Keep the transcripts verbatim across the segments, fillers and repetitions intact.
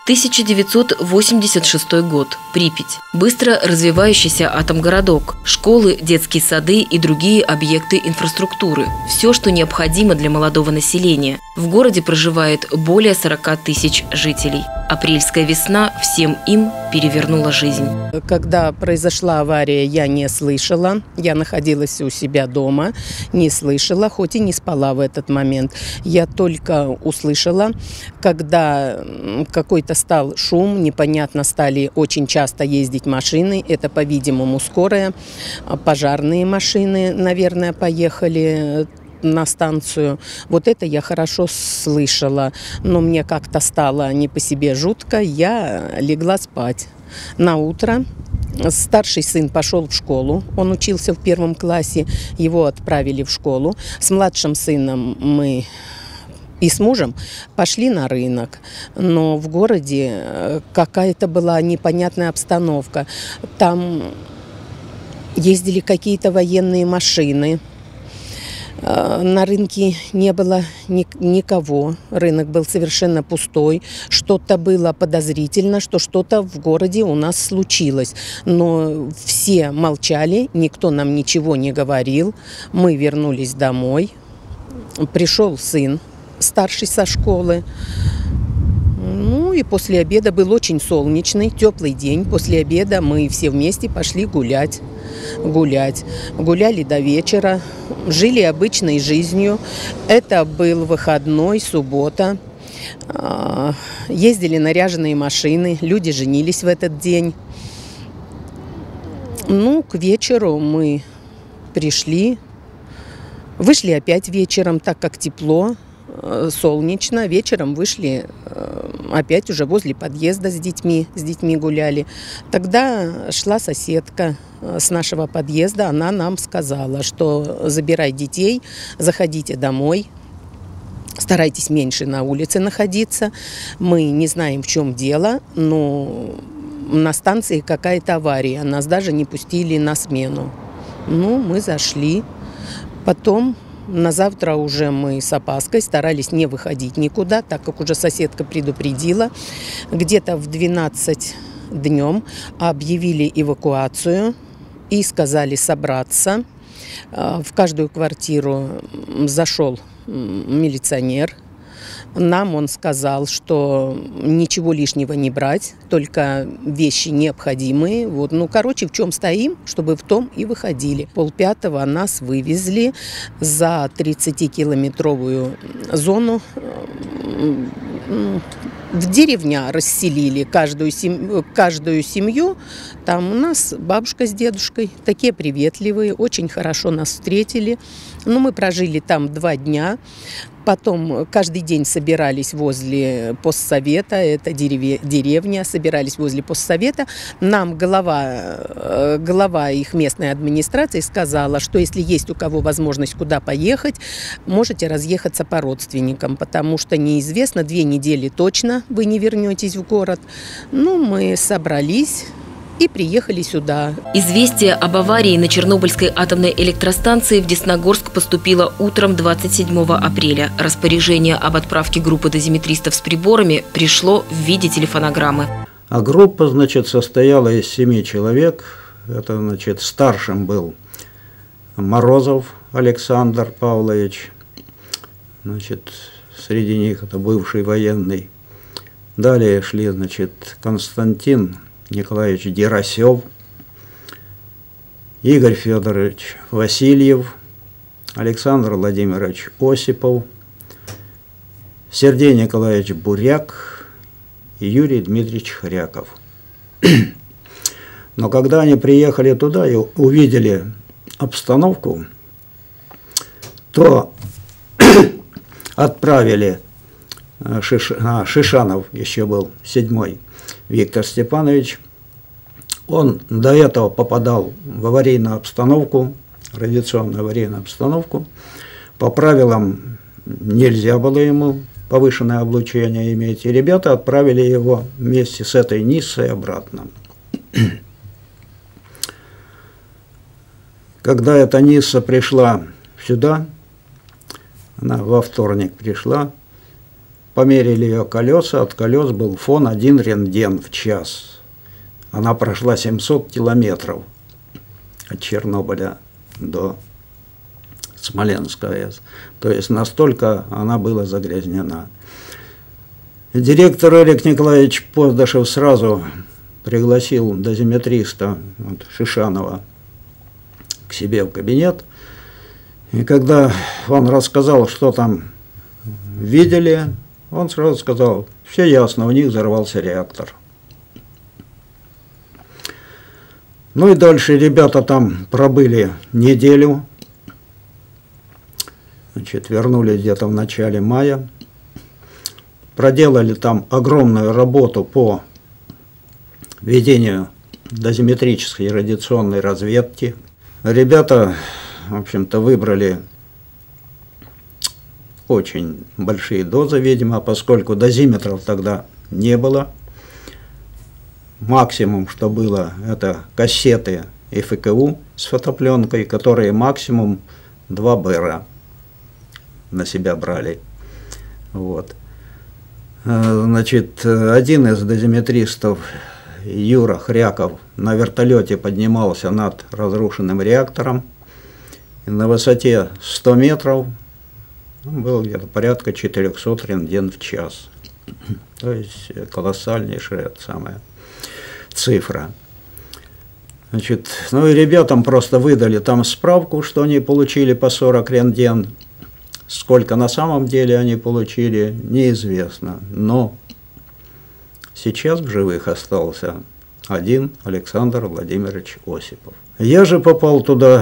тысяча девятьсот восемьдесят шестой год. Припять. Быстро развивающийся атомгородок. Школы, детские сады и другие объекты инфраструктуры. Все, что необходимо для молодого населения. В городе проживает более сорока тысяч жителей. Апрельская весна всем им перевернула жизнь. Когда произошла авария, я не слышала. Я находилась у себя дома, не слышала, хоть и не спала в этот момент. Я только услышала, когда какой-то стал шум, непонятно, стали очень часто ездить машины. Это, по-видимому, скорая, пожарные машины, наверное, поехали на станцию. Вот это я хорошо слышала, но мне как-то стало не по себе жутко, я легла спать. На утро старший сын пошел в школу, он учился в первом классе, его отправили в школу. С младшим сыном мы и с мужем пошли на рынок, но в городе какая-то была непонятная обстановка. Там ездили какие-то военные машины. На рынке не было никого, рынок был совершенно пустой, что-то было подозрительно, что что-то в городе у нас случилось. Но все молчали, никто нам ничего не говорил. Мы вернулись домой, пришел сын, старший со школы. Ну и после обеда был очень солнечный, теплый день. После обеда мы все вместе пошли гулять. Гулять. Гуляли до вечера, жили обычной жизнью. Это был выходной, суббота. Ездили наряженные машины, люди женились в этот день. Ну, к вечеру мы пришли, вышли опять вечером, так как тепло, солнечно. Вечером вышли опять уже возле подъезда с детьми, с детьми гуляли. Тогда шла соседка с нашего подъезда, она нам сказала, что забирай детей, заходите домой, старайтесь меньше на улице находиться. Мы не знаем, в чем дело, но на станции какая-то авария, нас даже не пустили на смену. Ну, мы зашли, потом на завтра уже мы с опаской старались не выходить никуда, так как уже соседка предупредила. Где-то в двенадцать днем объявили эвакуацию и сказали собраться. В каждую квартиру зашел милиционер. Нам он сказал, что ничего лишнего не брать, только вещи необходимые. Вот. Ну, короче, в чем стоим, чтобы в том и выходили. Полпятого нас вывезли за тридцатикилометровую зону. В деревня расселили каждую семью, каждую семью. Там у нас бабушка с дедушкой, такие приветливые, очень хорошо нас встретили. Ну, мы прожили там два дня. Потом каждый день собирались возле постсовета, это дереве, деревня, собирались возле постсовета. Нам глава, глава их местной администрации сказала, что если есть у кого возможность куда поехать, можете разъехаться по родственникам, потому что неизвестно, две недели точно вы не вернетесь в город. Ну, мы собрались и приехали сюда. Известие об аварии на Чернобыльской атомной электростанции в Десногорск поступило утром двадцать седьмого апреля. Распоряжение об отправке группы дозиметристов с приборами пришло в виде телефонограммы. А группа, значит, состояла из семи человек. Это, значит, старшим был Морозов Александр Павлович. Значит, среди них это бывший военный. Далее шли, значит, Константин Николаевич Деросев, Игорь Федорович Васильев, Александр Владимирович Осипов, Сергей Николаевич Буряк и Юрий Дмитриевич Хряков. Но когда они приехали туда и увидели обстановку, то отправили Шиш... а, Шишанов, еще был седьмой, Виктор Степанович. Он до этого попадал в аварийную обстановку, радиационную аварийную обстановку. По правилам нельзя было ему повышенное облучение иметь. И ребята отправили его вместе с этой Ниссой обратно. Когда эта Нисса пришла сюда, она во вторник пришла, померили ее колеса, от колес был фон один рентген в час. Она прошла семьсот километров от Чернобыля до Смоленска АЭС. То есть настолько она была загрязнена. Директор Олег Николаевич Поздашев сразу пригласил дозиметриста вот, Шишанова к себе в кабинет. И когда он рассказал, что там видели, он сразу сказал: все ясно, у них взорвался реактор. Ну и дальше ребята там пробыли неделю. Значит, вернулись где-то в начале мая. Проделали там огромную работу по ведению дозиметрической и радиационной разведки. Ребята, в общем-то, выбрали очень большие дозы, видимо, поскольку дозиметров тогда не было. Максимум, что было, это кассеты эф ка у с фотопленкой, которые максимум два бэра на себя брали. Вот. Значит, один из дозиметристов, Юра Хряков, на вертолете поднимался над разрушенным реактором. И на высоте сто метров было где-то порядка четырехсот рентген в час. То есть колоссальнейшая самая цифра. Значит, ну и ребятам просто выдали там справку, что они получили по сорок рентген. Сколько на самом деле они получили, неизвестно. Но сейчас в живых остался один Александр Владимирович Осипов. Я же попал туда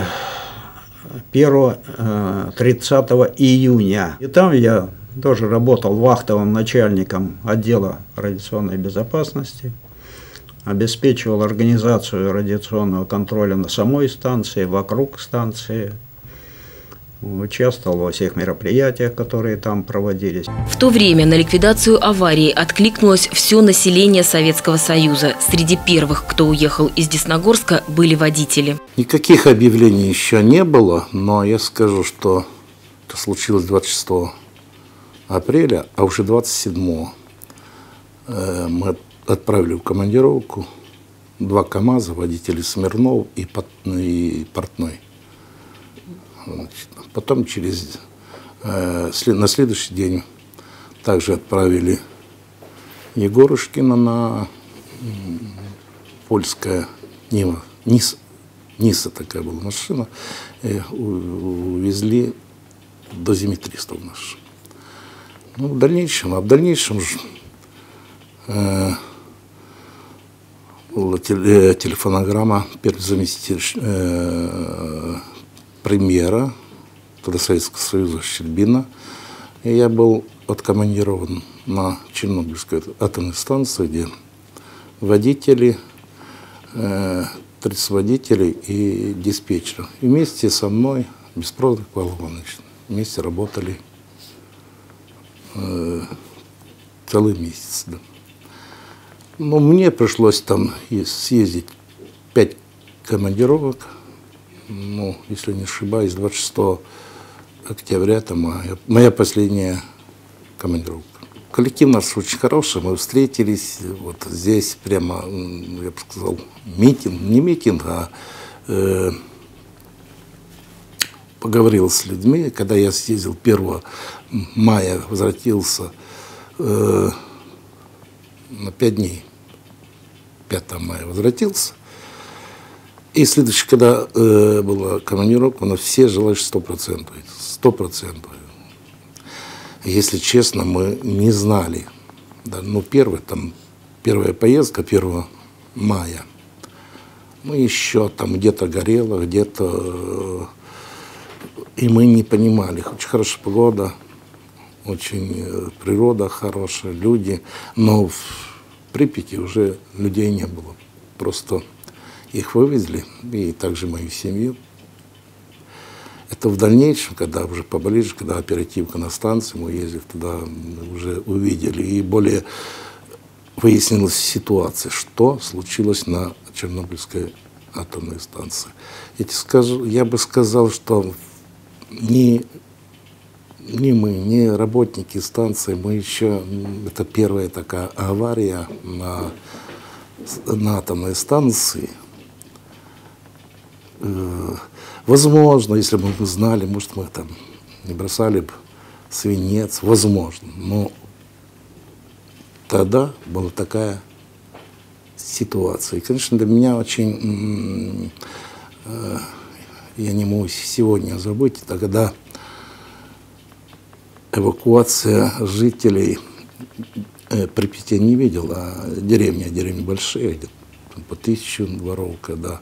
первого-тридцатого июня. И там я тоже работал вахтовым начальником отдела радиационной безопасности. Обеспечивал организацию радиационного контроля на самой станции, вокруг станции. Участвовал во всех мероприятиях, которые там проводились. В то время на ликвидацию аварии откликнулось все население Советского Союза. Среди первых, кто уехал из Десногорска, были водители. Никаких объявлений еще не было, но я скажу, что это случилось двадцать шестого апреля, а уже двадцать седьмого мы отправили в командировку два КАМАЗа, водители Смирнов и Портной. Значит, потом через, э, след, на следующий день также отправили Егорушкина на м, польская Нива, Нис, Ниса такая была машина, и у, увезли дозиметристов наших. Ну, в дальнейшем, а в дальнейшем же э, была теле, телефонограмма, первый заместитель э, премьера тогда Советского Союза Щербина. И я был откомандирован на Чернобыльскую атомную станцию, где водители, э, тридцать водителей и диспетчеры. И вместе со мной, беспроводных Павел Иванович, вместе работали э, целый месяц. Да. Но мне пришлось там съездить пять командировок. Ну, если не ошибаюсь, двадцать шестого октября, это моя, моя последняя командировка. Коллектив наш очень хороший, мы встретились вот здесь прямо, я бы сказал, митинг, не митинг, а э, поговорил с людьми. Когда я съездил первого мая, возвратился э, на пять дней, пятого мая возвратился. И следующий, когда э, была командировка, у нас все желали сто процентов. Сто процентов. Если честно, мы не знали. Да, ну, первый, там, первая поездка первого мая. Ну, еще там где-то горело, где-то... Э, и мы не понимали. Очень хорошая погода, очень э, природа хорошая, люди. Но в Припяти уже людей не было. Просто... Их вывезли, и также мою семью. Это в дальнейшем, когда уже поближе, когда оперативка на станции, мы ездили туда, уже увидели. И более выяснилась ситуация, что случилось на Чернобыльской атомной станции. Я, скажу, я бы сказал, что ни ни мы, ни работники станции, мы еще, это первая такая авария на, на атомной станции. Возможно, если бы мы знали, может, мы там не бросали бы свинец, возможно. Но тогда была такая ситуация. И, конечно, для меня очень, я не могу сегодня забыть, тогда эвакуация жителей Припяти не видел, а деревня, деревни большие, где по тысячу дворов, когда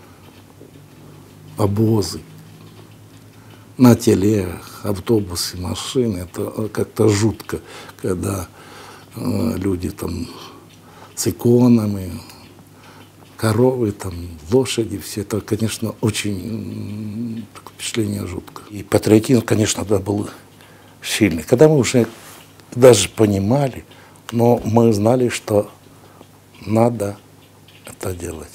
обозы на телегах, автобусы, машины, это как-то жутко, когда э, люди там с иконами, коровы, там, лошади, все это, конечно, очень впечатление жутко. И патриотизм, конечно, да, был сильный. Когда мы уже даже понимали, но мы знали, что надо это делать.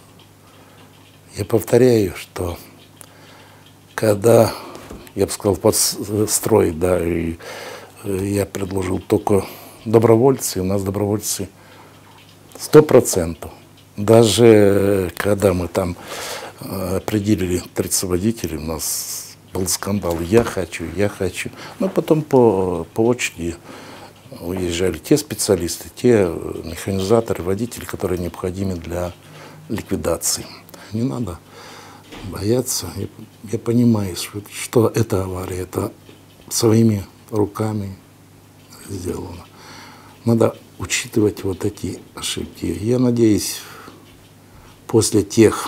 Я повторяю, что когда, я бы сказал, подстрой, да, и я предложил только добровольцы, у нас добровольцы сто процентов. Даже когда мы там определили тридцать водителей, у нас был скандал, я хочу, я хочу. Но потом по, по очереди уезжали те специалисты, те механизаторы, водители, которые необходимы для ликвидации. Не надо бояться. Я, я понимаю, что, что это авария, это своими руками сделано. Надо учитывать вот эти ошибки. Я надеюсь, после тех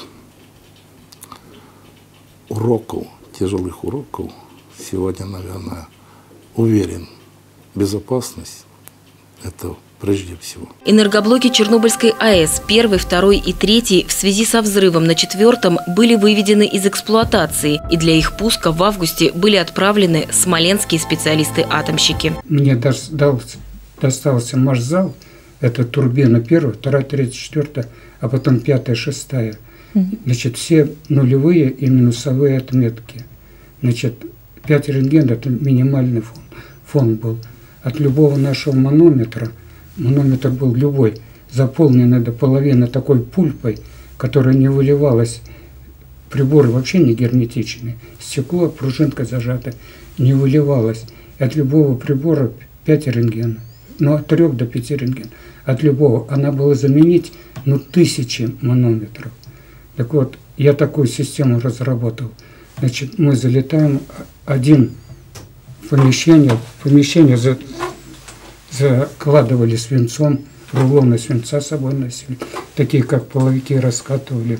уроков, тяжелых уроков, сегодня, наверное, уверен, безопасность – это прежде всего. Энергоблоки Чернобыльской АЭС первый, второй и третий в связи со взрывом на четвертом были выведены из эксплуатации, и для их пуска в августе были отправлены смоленские специалисты-атомщики. Мне достался, достался Машзал, это турбина первая, вторая, третья, четвертая, а потом пятая, шестая. Значит, все нулевые и минусовые отметки. Значит, пять рентген – это минимальный фон, фон был. От любого нашего манометра, манометр был любой, заполненный до половины такой пульпой, которая не выливалась. Приборы вообще не герметичные. Стекло, пружинка зажата, не выливалось. От любого прибора пять рентген. Ну, от трех до пяти рентген. От любого. Она была заменить, ну, тысячи манометров. Так вот, я такую систему разработал. Значит, мы залетаем один в помещение, помещение за, закладывали свинцом, рулоны свинца с собой носили, такие как половики раскатывали.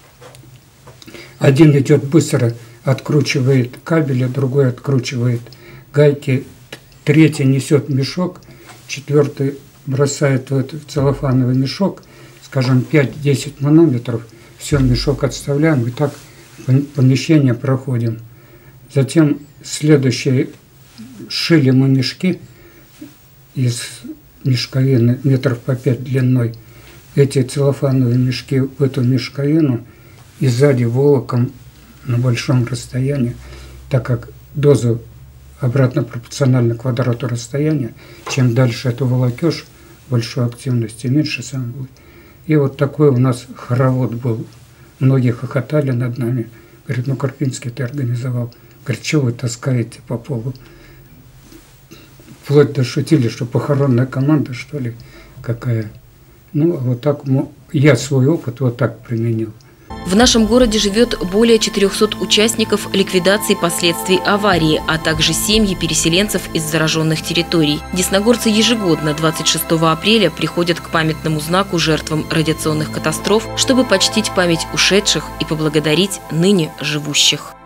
Один идет быстро, откручивает кабели, другой откручивает гайки, третий несет мешок, четвертый бросает в этот целлофановый мешок, скажем, пять-десять манометров, все, мешок отставляем, и так помещение проходим. Затем следующие шили мы мешки из мешковины метров по пять длиной. Эти целлофановые мешки в эту мешковину и сзади волоком на большом расстоянии, так как доза обратно пропорциональна квадрату расстояния, чем дальше это волокешь, большой активности, меньше сам будет. И вот такой у нас хоровод был. Многие хохотали над нами. Говорит, ну, Карпинский ты организовал. Говорит, что вы таскаете по полу? Вплоть до шутили, что похоронная команда, что ли, какая. Ну, вот так я свой опыт вот так применил. В нашем городе живет более четырёхсот участников ликвидации последствий аварии, а также семьи переселенцев из зараженных территорий. Десногорцы ежегодно двадцать шестого апреля приходят к памятному знаку жертвам радиационных катастроф, чтобы почтить память ушедших и поблагодарить ныне живущих.